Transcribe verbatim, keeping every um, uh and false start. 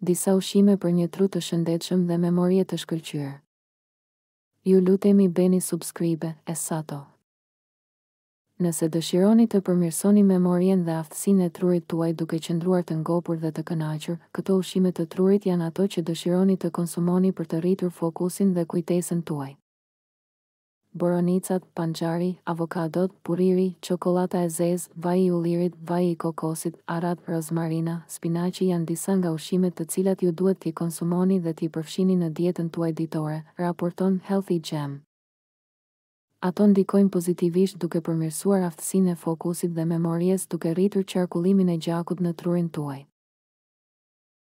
Disa ushqime për një tru të shëndetshëm dhe memorie të shkëlqyer. Ju lutemi bëni subscribe, Essato. Nëse dëshironi të përmirësoni memorien dhe aftësinë e trurit tuaj duke qëndruar të ngopur dhe të kënaqur, këto ushqime të trurit janë ato që dëshironi të konsumoni për të rritur fokusin dhe kujtesën tuaj. Boronicat, panxari, avokadot, puriri, çokolata e zezë, vaji i ullirit, vaji i kokosit, arrat, rozmarina, spinaqi janë disa nga ushqimet të cilat ju duhet t'i konsumoni dhe t'i përfshini në dietën tuaj ditore, raporton Healthy Jam. Ato ndikojnë pozitivisht duke përmirësuar aftësinë e fokusit dhe memories duke rritur qarkullimin e gjakut në trurin tuaj.